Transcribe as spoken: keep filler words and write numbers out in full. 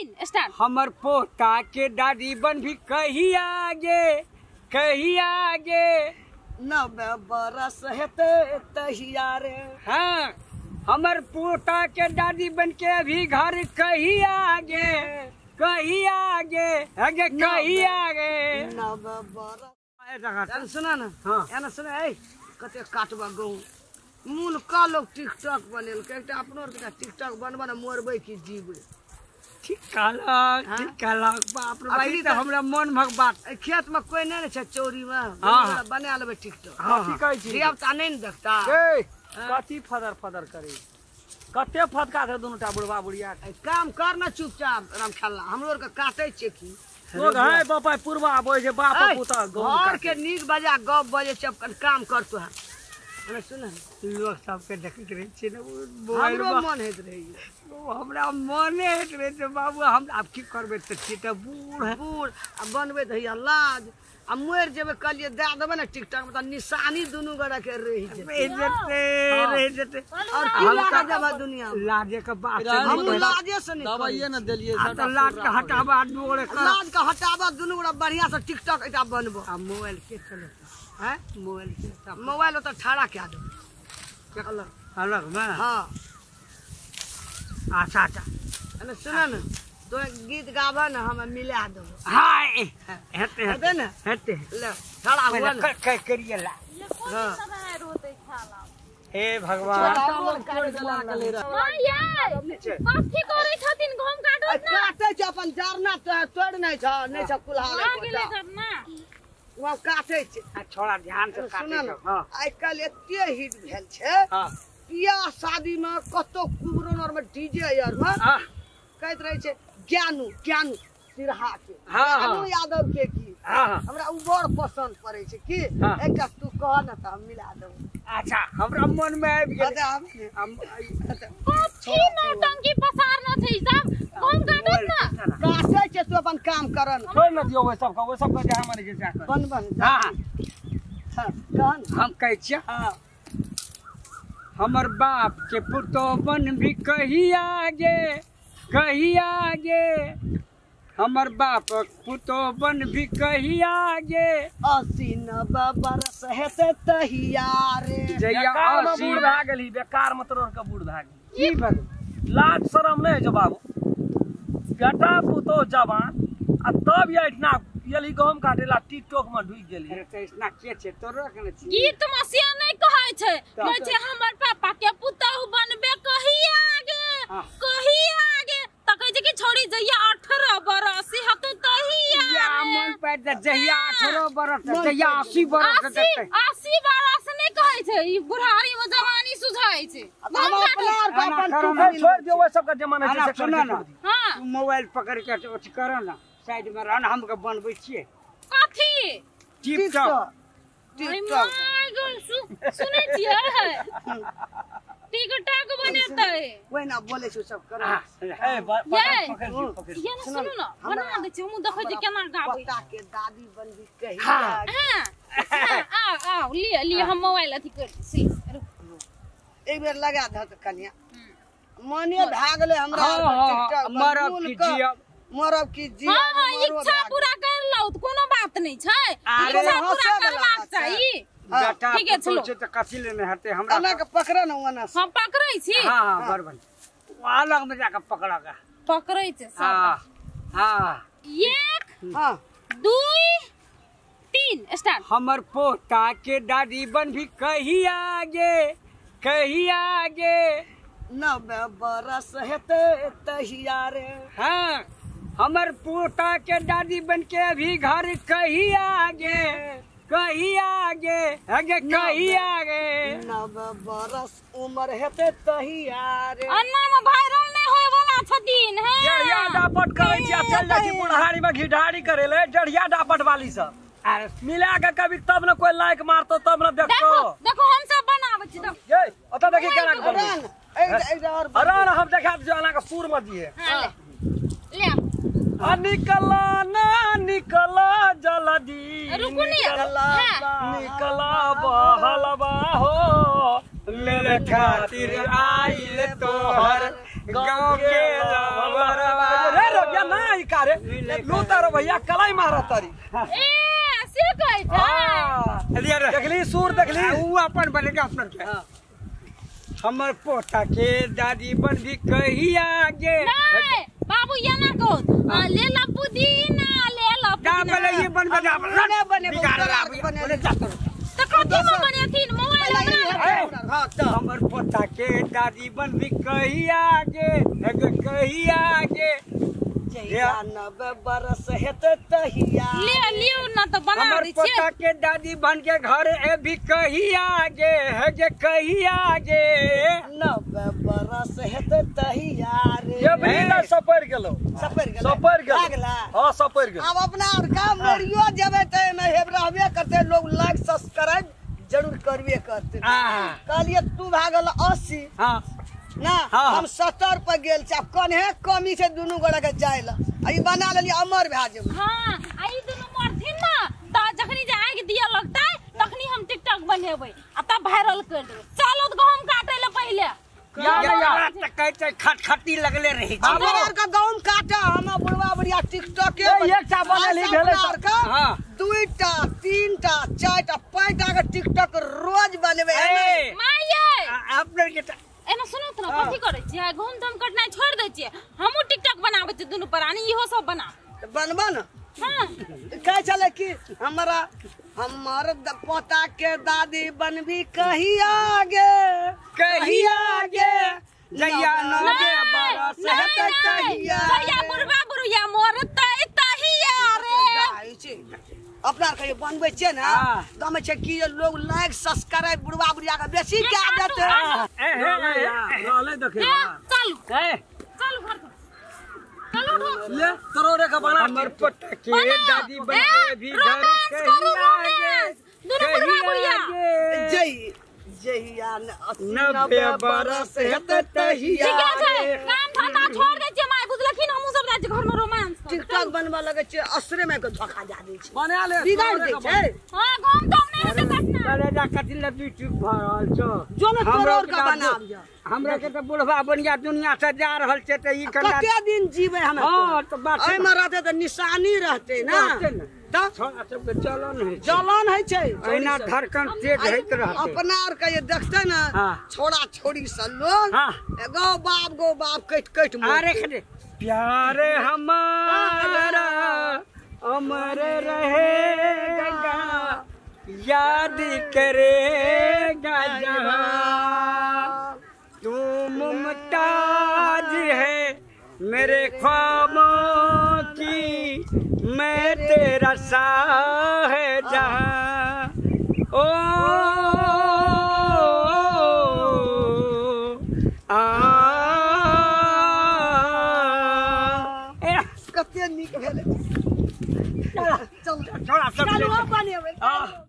तीन स्टार्ट। हमर पोता के दादी बन भी कही आगे कही आगे नब्बे बरस हेते तहिया रे। हाँ हमर पोता के दादी बन के अभी घर कही आगे कही आगे आगे कही आगे नब्बे बरस सुना ना। हाँ एना सुना ए कते काटबा गहूँ मूल का लोग टिकटॉक बनेल के एकटा अपनो के टिकटॉक बनबा ना मोरबै की जीबै। ठीक कहलक ठीक कहलक बाप रे भाई तो हमरा मन भग बात खेत में कोई नहीं छै चोरी में हाँ बना लेबै टिकटॉक। हाँ ठीक कहै छी देवता नहीं न देखता ए कथी फदर फदर करे कते फदका दे दुनुटा बुढ़वा बुढ़िया काम कर ना चुपचाप राम खेलना हमरो के काटै छै की तो है बापा पूर्वा बोय जे बाप पुता घर के नीक बजा गप बजे चप काम कर तो है ना सुन लोग सबके देखैत रहे छी ना हमरो मन हेत रही हमरा मने हेत रहे छै बाबू हम आब की करबै त छी त बूढ़ बूढ़ आ बनबै त हिया लाज आ मोर जेबे कलिए दे देबे ना टिकटॉक में त निशानी दुनु गड़ा के रही रह जेते रह जेते और की लाज देबा दुनिया में लाजे के बात हम लाजे से नहीं दवाइए न देलिए त लाज का हटाबा डोरे कर लाज का हटाबा दुनु गड़ा बढ़िया से टिकटॉक एटा बनबो। आ मोबाइल के चले हैं मोबाइल के मोबाइल तो ठाड़ा क्या दो अलग अलग में हाँ अच्छा अच्छा अरे सुना ना तो गीत गावा ना हम मिला दो। हाय हेते हेते ना हेते ले ठाड़ा हुआ ना कर करिए ला हां हे भगवान मां यार कथि करे छथिन घूम काटत ना काटे छ अपन जरना तोड़ नहीं छ नहीं छ कुल्हा गेले जरना वो काटे छ। छोड़ा ध्यान से काटे छ। हां आइ काल एते हिट भेल छै हां बियाह शादी में कतो कुबरन और में डीजे यार में हां कहत रहे छै ज्ञानू ज्ञानू सिरहा के हाँ, ज्ञानू हाँ। यादव के की हां हमरा उ बड़ पसंद पड़े छै की हाँ। एकटा तू कह ना त हम मिला देबो। अच्छा हमरा मन में आबि गेल अच्छा हम कथि नौटंकी पसार न छै सब घूम काटत ना काटे छै तू अपन काम करन छोड़ न दियो वो सब का वो सब का जहां माने के जाकर बन बन हां हां कहन हम कहै छियै हां हमर बाप के पुतो बन भी कही आगे कही आगे हमर बाप पुतो बन भी कही आगे अस्सी नब्बे बरस हेते तहिया रे। जइया बेकार में अस्सी बूढ़ भा गेली बेकार में तोर का बूढ़ भा गेली की बन लाज शरम नहीं जो बाबू बेटा पुतो जवान आ तब ये इतना यली गहम काटेला टिकटॉक में ढुक गेली अरे त इतना के छै तोरो कने छी गीत मसिया नहीं कहै छै कहै छै हमर पापा के पुतहु बनबे कही आगे हाँ। कही आगे त कहै छै कि छोड़ी जइया अठारह बरस हत तहिया या मन पे त जहिया अठारह बरस जहिया अस्सी बरस अस्सी अस्सी बरस नहीं कहै छै ई बुढ़ारी में जवानी सुझाइ छै हम अपना और आना अपन करो तू ना। छोड़ दियो वो सब का जमाना आना जैसे सुनो ना हां तू मोबाइल पकड़ के अथी कर ना साइड में रहना हम के बनबै छियै कथि टिप टॉप टिकटॉक सुनै छियै टिकटॉक बनेतै वही ना बोले छै सब कर ए ये पकड़ ली पकड़ ली ये ना सुनु ना बना दे छै हम देखै छै केना गाबै पता के दादी बन भी कही हाँ। हां आ आ लिए लिए हम मोबाइल अथी कर सी एक बेर लगा द त कन्या मने भागले हमरा हाँ, हाँ, टिकटॉक मरब की जियब। मरब की जी हां हां इच्छा पूरा कर लौ त कोनो बात नहीं छै अरे इच्छा पूरा हंसे वाला करबाक बात छै। चाही बेटा ठीक है, पुतो चलो। छै त कथि लेने हटे हमरा अना के पकड़ न वना से। हम पकड़ै छी हां हां बरबन अलग में जाके पकड़ागा पकड़ै छै हां सब हां एक हां दू तीन स्टार्ट। हमर पोता के दादी बन भी कही आगे कही आगे नब्बे बरस हेते तहिया रे। हाँ हमर पोता के दादी बन के अभी घर कही आगे कही आगे आगे कही आगे नब्बे बरस उम्र हेते तहिया रे। अन्ना में वायरल नहीं होय वाला छथिन है जड़िया डापट करे छी आ चल जाइ छी बुढ़ारी में घिढारी करे ले जड़िया डापट वाली सब अरे मिला के कभी तब न कोई लाइक मारतो तब न देखतो देखो देखो हम सब बनाबै छी देखो ये ओता देखी केना के बनबै रन ए ए और अरे हम देखा जो आना का सुर मत दिए हां ले ले आ निकला ना निकला जल्दी रुको नहीं निकला हाँ। निकला बहलवा हो मेरे खातिर आइल तोहर गाँव के लवरवा। रे रोगिया ले लूता रे भैया कलाई मारा तारी ए से कहै छै हां लिया रे देखली सूर देखली ऊ अपन बनेगा अपन के हमर पोता के दादी बन भी कहिया गे नहीं बाबू ये ना कहो ले ला पुदीना ले ला का बोले ये बन बना बने बने बिगाड़ रहा बोले जा तो तो कथी में बने थीन मोबाइल में हां तो हमर पोता के दादी बन भी कहिया गे कहिया गे जहिया नब्बे बरस हेतै तहिया ले लियो ना तो बना हमर दी पोता छे के दादी बन के घर ए भी कहिया गे है गे कहिया गे नब्बे बरस हेतै तहिया रे ये भैया सपर गेलो सपर गेल सपर गेल लागला हां सपर गेल अब अपना और काम मरियो जेबे त में हेब रहबे करते लोग लाइक सब्सक्राइब जरूर करबे करते हां कहलिए तू भागल अस्सी हां ना हाँ। हम सत्तर पर गेल छ कन्हे कमी से दुनू गोड़ा के जाइला आ ई बना लेली अमर भा जेबे हां आई दुनु मरथिन ना त जखनी जे आग दिया लगतै तखनी हम टिकटॉक बनेबै आ तब वायरल कर देबै चलो त गहूम काटे ले पहिले या या त कहते खटखटी लगले रही छी हमर और का गहूम काटे हम बुढ़वा बुढ़िया टिकटॉक के ए, एकटा बनल ही भेलै और का हां दुईटा तीनटा चारटा पांचटा के टिकटॉक रोज बनबे ए माये अपने के एना सुनो त ना कथी करै छी गहूम दम कटनाइ छोड़ दै छी हमहु टिकटॉक बनाबै छी दुनु प्राणी इहो सब बना बनबा ना हां कहे चले कि हमारा हमर द- पोता के दादी बनबी कहिया गे कहिया गे जैया नबे बरस नहीं हेतै नहीं कहिया जहिया बुढ़वा बुढ़िया मरतै तहिया रे गाय छै। अपना कहियो बनबै छियै ना हाँ। तो हमें छै कि लोग लाइक सब्सक्राइब बुढ़वा बुढ़िया के बेसी कए देते ए हे रहले देखे ए, चलू ए चलू घर पर। चलू उठो ले करोड़े का बना हमर पोता के बनाओ। दादी बन ए, के भी घर रोमांस करू, कहिया गे रोमांस। दुनू बुढ़वा बुढ़िया। गे जय जहिया न अस्सी नब्बे नब्बे बरस बरस हेतै तहिया ठीक है रे। काम धंधा छोड़ दे छियै माय बुझलखिन हमहु सब जाइ छी घर में रोमांस कर। टिकटॉक बनबा लगे छै असरे में के धोखा जा दै छै बना ले बिगाड़ करोड़े दै का छै हां गहूम दम नहीं हेतै कटना चले जा कथि ले दुई टुक भरल छ जो ने हमरा करोड़ के का दादी- बनाब जा हमरा के त बुढ़वा बनिया दुनिया से जा रहल छै त ई कना कते दिन जीवे हमें हां तो बात एहि में रहते तो निशानी रहते ना रहते न। तो छोरा सबके चलन है जलन है छै एना धड़कन तेज होइत रहते अपना आर के ये देखते ना हाँ। छोड़ा छोड़ी सब लोग हाँ। गो बाप गो बाप कट कट अरे खदे प्यारे हमारा अमर रहेगा याद करेगा जहां तू मुमताज है मेरे ख्वाबों की मैं तेरा शाहजहां ओ आ कते नीक भेले चल चल छोड़ा सब चल बनेबै आ